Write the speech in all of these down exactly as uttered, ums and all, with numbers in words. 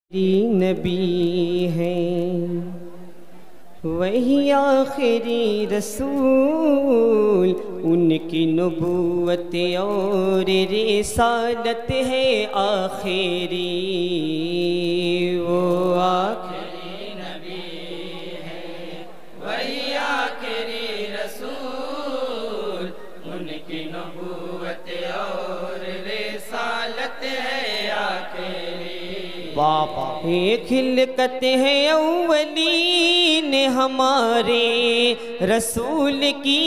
نبی ہیں وہی آخری رسول، ان کی نبوت اور رسالت ہے آخری، وہ آخری نبی ہے وہی آخری رسول، ان کی نبوت اور رسالت ہے آخری۔ ایک خلقت ہے اولین ہمارے رسول کی،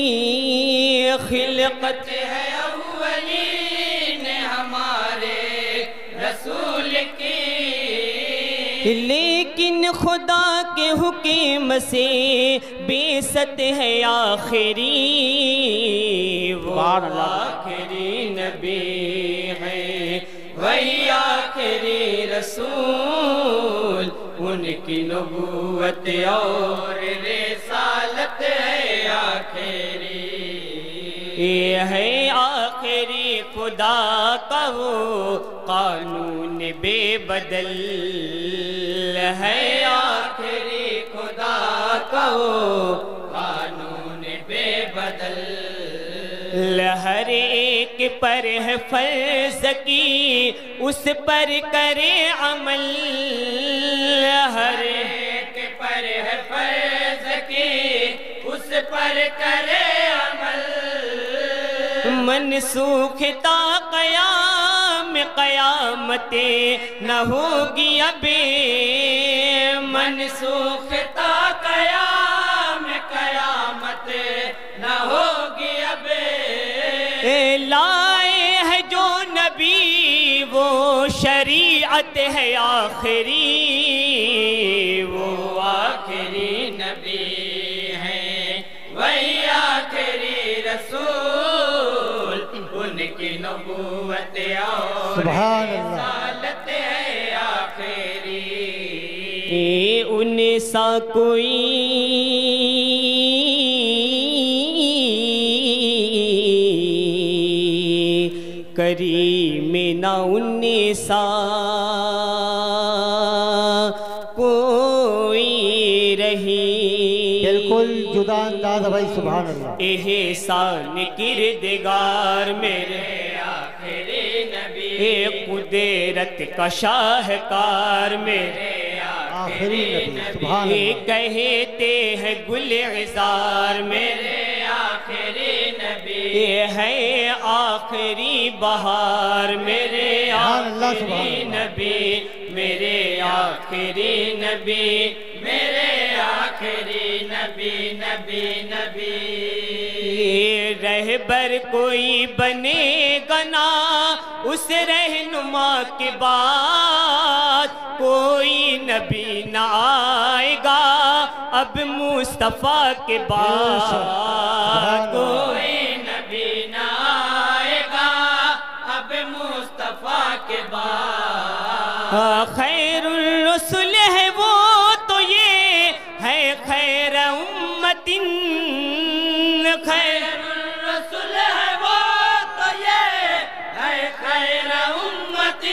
خلقت ہے اولین ہمارے رسول کی، لیکن خدا کے حکم سے بعثت ہے آخری، وہ آخری نبی ہے وہی آخری رسول، ان کی نبوت اور رسالت ہے آخری، یہ ہے آخری خدا کا وہ قانون بے بدل، ہے آخری خدا کا وہ قانون بے بدل، ہر ایک پر ہے فرض کی اس پر کرے عمل، ہر ایک پر ہے فرض کی اس پر کرے عمل، منسوخ تا قیام قیامت نہ ہوگی ابے، منسوخ تا قیام قیامت نہ ہوگی ابے، لائے ہے جو نبی وہ شریعت ہے آخری، وہ آخری نبی ہے وہی آخری رسول، ان کی نبوت اور رسالت ہے آخری، ان سا کوئی کریم نہ ان سا کوئی رہی، بالکل جدا انداز بھائی، سبحان اللہ، احسان کردگار میرے آخری نبی، قدرت کا شاہکار میرے آخری نبی، سبحان اللہ، کہتے ہیں گل عذار میرے آخری نبی، یہ ہے آخری بہار میرے آخری نبی، میرے آخری نبی، میرے آخری نبی نبی نبی، رہبر کوئی بنے گا نا اس رہنما کے بعد، کوئی نبی نہ آئے گا اب مصطفیٰ کے بعد، کوئی نبی نہ آئے گا اب مصطفیٰ کے بعد، خیر الرسل ہے وہ تو یہ ہے خیر امت، خیر الرسل ہے وہ تو یہ ہے خیر امت،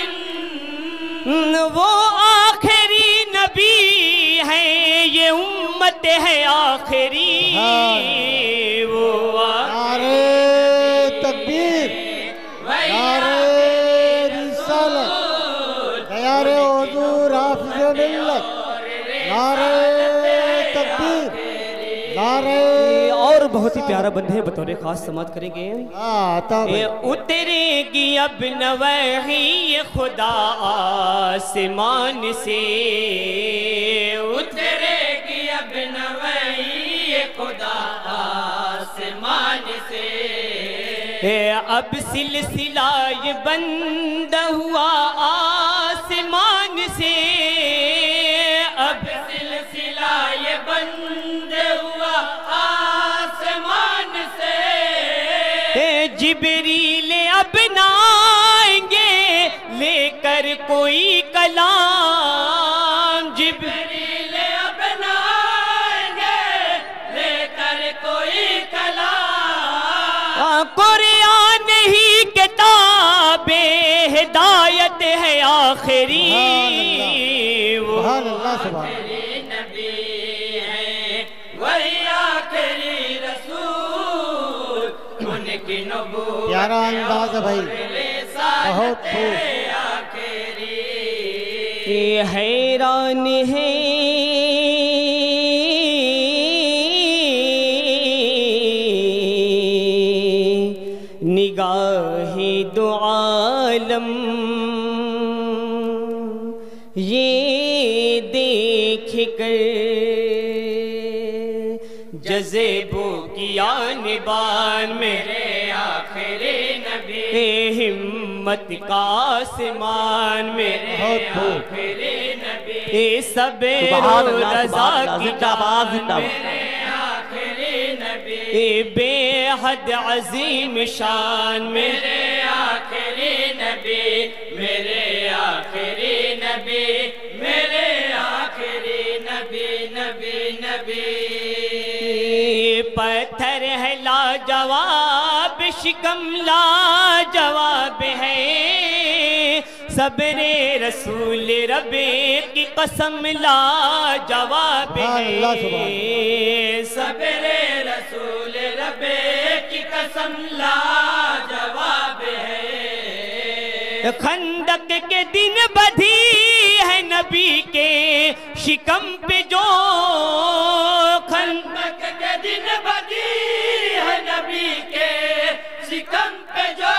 وہ آخری نبی ہے یہ امت ہے آخری، وہ نعرہ تکبیر، نعرہ رسالت، نعرہ حضور حافظ ملت، نعرہ تکبیر، نعرہ، اور بہت ہی پیارا بندہ ہے، بطور خاص سماعت کریں گے، اترے گی اب نوحی خدا آسمان سے، اترے گی اب نوحی خدا آسمان سے، اب سلسلہ یہ بند ہوا آسمان سے، اب سلسلہ یہ بند ہوا آسمان سے، جبریل اب نہ آئیں گے لے کر کوئی کلام، جبریل اب نہ آئیں گے لے کر کوئی کلام، قرآن ہی کتاب ہدایت ہے آخری، سبحان اللہ سبحان آخری نبی ہیں، وہی آخری رسول، ان کی نبوت پیارا انداز ہے بھائی، بہت خوب۔ یہ حیران ہے نگاہ دو عالم، یہ دیکھ کر جذبوں کی آنبان میرے آخری نبی، ہمت کا آسمان میرے آخری نبی، صبر و رضا کی جان میرے آخری نبی، بے حد عظیم شان میرے آخری نبی، میرے آخری نبی، میرے آخری نبی نبی نبی۔ پتھر ہے لاجواب، شکم لاجواب ہے، صبر رسول رب کی قسم لاجواب ہے، صبر رسول رب کی قسم لاجواب ہے۔ خندق کے دن بدھی ہے نبی کے شکم پہ جو، خندق کے دن بدھی ہے نبی کے شکم پہ جو،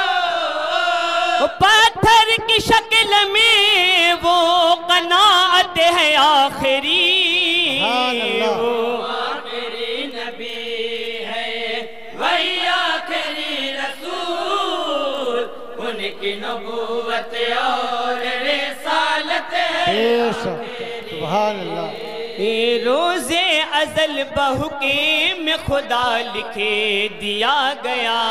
پتھر کی شکل میں وہ قناعت ہے آخری، وہ آخری نبی ہے، وہی آخری رسول، ان کی نبوت اور رسالت ہے سبحان اللہ۔ روز ازل بحکم خدا لکھے دیا گیا،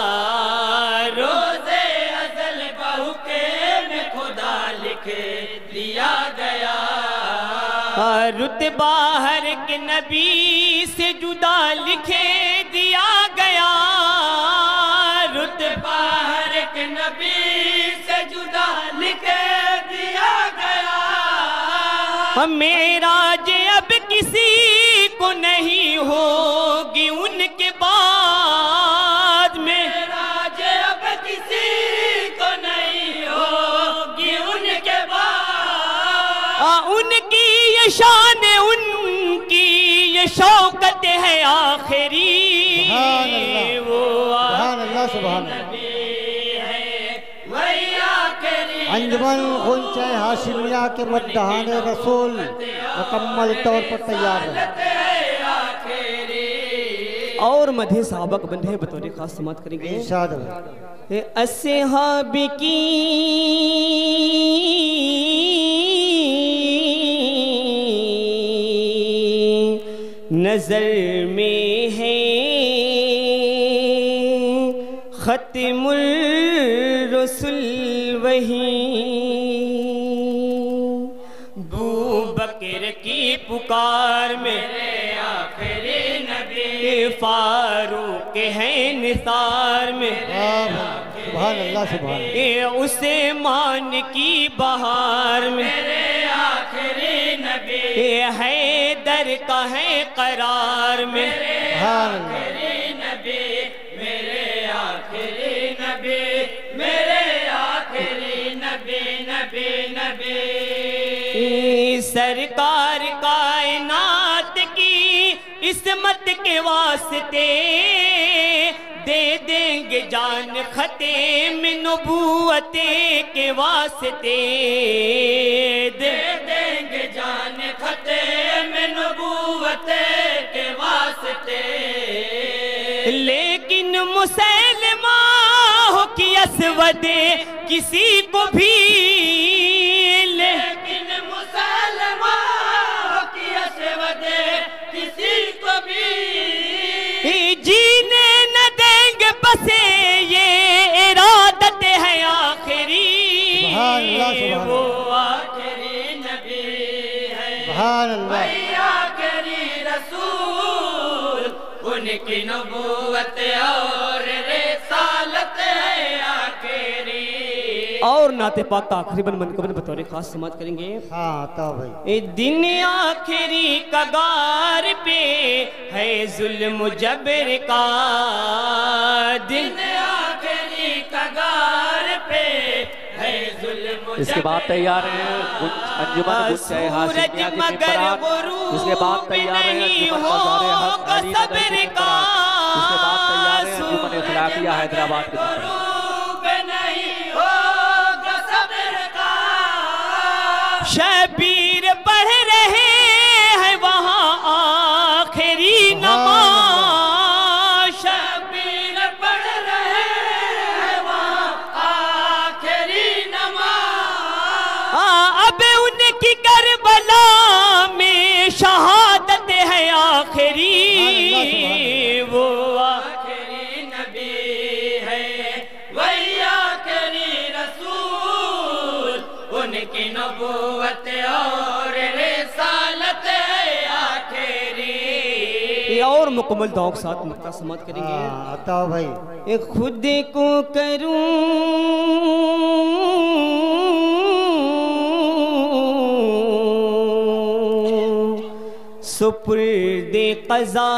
روز ازل بحکم خدا لکھے دیا گیا، رتبہ ہر ایک نبی سے جدا لکھے دیا گیا، رتبہ ہر ایک نبی سے جدا لکھے دیا گیا، معراج اب کسی کو نہیں ہوگی ان کے بعد میں، معراج اب کسی کو نہیں ہوگی ان کے بعد، ان کی یہ شان، ان کی یہ شوکت ہے آخری، وہ سبحان اللہ۔ انجمن غنچہ ہاشمیہ کے مدحان رسول مکمل طور پر تیار ہے، اور مدح صحابہ کا بندہ بطور خاص سماعت کریں گے۔ ارشاد ہے، اصحاب کی نظر میں ہے ختم الرسل وہی، بو بکر کی پکار میرے آخری نبی، فاروق ہے نثار میرے سبحان اللہ سبحان اللہ، عثمان کی بہار میرے آخری نبی، حیدر کا ہے قرار میرے آخری نبی، میرے آخری نبی، میرے آخری نبی نبی نبی، سرکار کائنات کی عصمت کے واسطے دے دیں گے جان ختم نبوت کے واسطے، دے دیں گے جان ختم نبوت کے واسطے، لیکن مسلمہ ہو کی اسود کسی کو بھی، لیکن مسلمہ ہو کی اسود کسی کو بھی، جینے نہ دیں گے بس یہ ارادت ہے آخری، وہ آخری نبی ہے، وہی آخری رسول، ان کی نبوت اور رسالت ہے آخری، اور نعت پاک کا آخری بن منقبن بطور خاص سماعت کریں گے. ہاں تو بھائی اے دن آخری کگار پہ ہے ظلم جبر کا, دن آخری کگار پہ ہے ظلم. اس کے بعد تیار ہیں انجمن گنچہ ہاشمیہ کے ممبران. اس کے بعد تیار ہیں انجمن بازار حق علی ندر کے ممبران. اس کے بعد تیار ہیں انجمن اخلاقیہ حیدرآباد کے ممبران. شبیر پڑھ رہے ہیں وہاں آخری نماز, شبیر پڑھ رہے ہیں وہاں آخری نماز. اب ان کی کربلا میں شہادت ہے آخری, وہ آخری نبی ہے وہی آخری رسول, ان کی نبوت اور رسالت آخری. اور مکمل دعاؤں کے ساتھ مقطع سماعت کریں گے. ہاں تو بھائی خود کو کروں سپرد قضا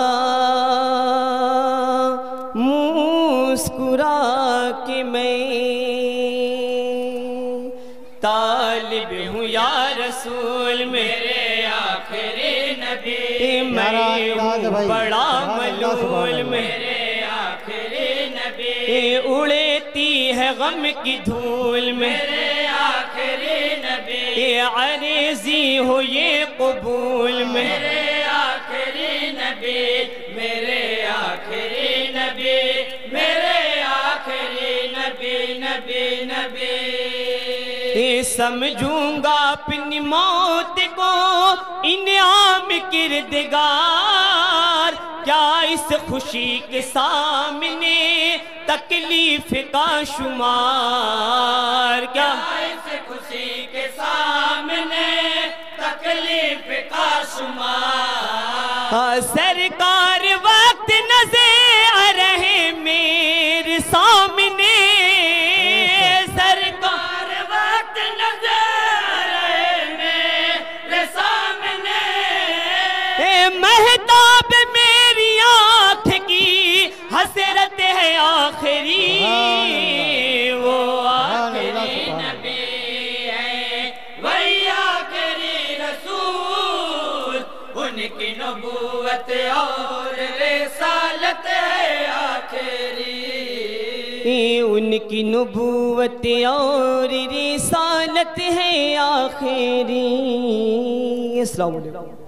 مسکرا کے میں طالب ہوں یا رسول میرے آخری نبی, میں ہوں بڑا ملول میرے آخری نبی, اڑتی ہے غم کی دھول میرے آخری نبی, عریضی ہو یہ قبول میرے آخری نبی, میرے آخری نبی, میرے آخری نبی نبی نبی. سمجھوں گا اپنی موت کو انعام کردگار, کیا اس خوشی کے سامنے تکلیف کا شمار, کیا اس خوشی کے سامنے تکلیف کا شمار. سرکار وقت نظر رہے میرے سامنے, سرکار وقت نظر رہے میرے سامنے, مہتاب میری آنکھ کی حسرت ہے آخری, وہ آخری نبی ہے وہی آخری رسول, ان کی نبوت اور رسالت ہے آخری, ان کی نبوت اور رسالت ہے آخری. السلام علیکم.